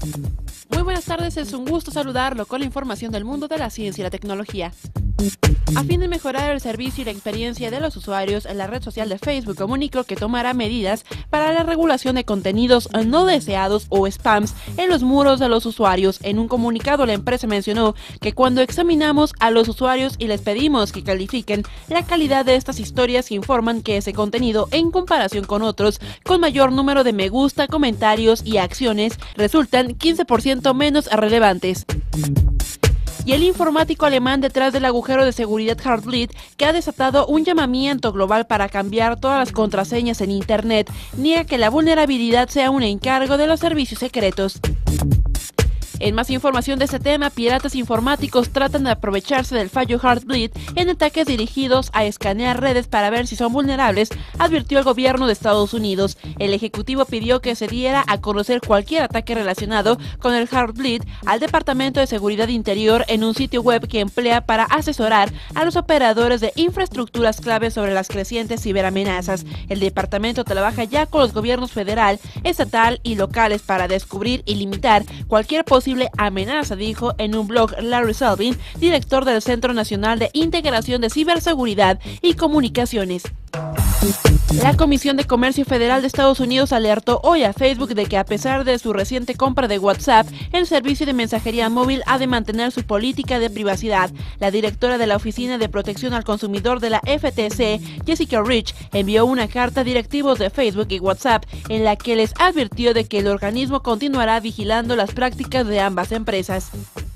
Muy buenas tardes, es un gusto saludarlo con la información del mundo de la ciencia y la tecnología. A fin de mejorar el servicio y la experiencia de los usuarios, la red social de Facebook comunicó que tomará medidas para la regulación de contenidos no deseados o spams en los muros de los usuarios. En un comunicado, la empresa mencionó que cuando examinamos a los usuarios y les pedimos que califiquen la calidad de estas historias que informan que ese contenido, en comparación con otros con mayor número de me gusta, comentarios y acciones, resultan 15% menos relevantes. Y el informático alemán detrás del agujero de seguridad Heartbleed, que ha desatado un llamamiento global para cambiar todas las contraseñas en Internet, niega que la vulnerabilidad sea un encargo de los servicios secretos. En más información de este tema, piratas informáticos tratan de aprovecharse del fallo Heartbleed en ataques dirigidos a escanear redes para ver si son vulnerables, advirtió el gobierno de Estados Unidos. El ejecutivo pidió que se diera a conocer cualquier ataque relacionado con el Heartbleed al Departamento de Seguridad Interior en un sitio web que emplea para asesorar a los operadores de infraestructuras clave sobre las crecientes ciberamenazas. El departamento trabaja ya con los gobiernos federal, estatal y locales para descubrir y limitar cualquier posible amenaza, dijo en un blog Larry Selvin, director del Centro Nacional de Integración de Ciberseguridad y Comunicaciones. La Comisión de Comercio Federal de Estados Unidos alertó hoy a Facebook de que a pesar de su reciente compra de WhatsApp, el servicio de mensajería móvil ha de mantener su política de privacidad. La directora de la Oficina de Protección al Consumidor de la FTC, Jessica Rich, envió una carta a directivos de Facebook y WhatsApp en la que les advirtió de que el organismo continuará vigilando las prácticas de ambas empresas.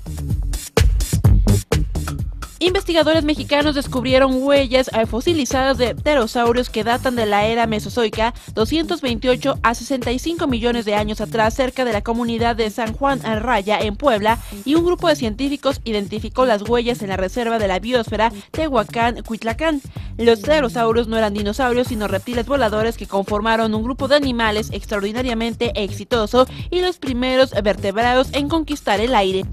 Investigadores mexicanos descubrieron huellas fosilizadas de pterosaurios que datan de la era mesozoica, 228 a 65 millones de años atrás, cerca de la comunidad de San Juan Raya, en Puebla, y un grupo de científicos identificó las huellas en la reserva de la biosfera Tehuacán-Cuitlacán. Los pterosaurios no eran dinosaurios, sino reptiles voladores que conformaron un grupo de animales extraordinariamente exitoso y los primeros vertebrados en conquistar el aire.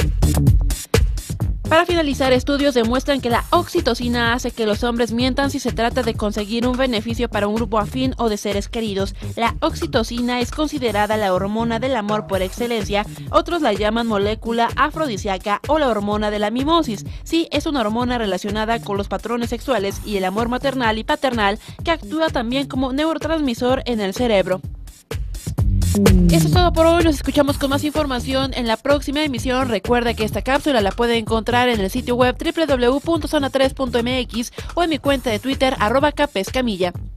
Para finalizar, estudios demuestran que la oxitocina hace que los hombres mientan si se trata de conseguir un beneficio para un grupo afín o de seres queridos. La oxitocina es considerada la hormona del amor por excelencia, otros la llaman molécula afrodisíaca o la hormona de la mimosis. Sí, es una hormona relacionada con los patrones sexuales y el amor maternal y paternal, que actúa también como neurotransmisor en el cerebro. Eso es todo por hoy, nos escuchamos con más información en la próxima emisión. Recuerda que esta cápsula la puede encontrar en el sitio web www.zona3.mx o en mi cuenta de Twitter @capescamilla.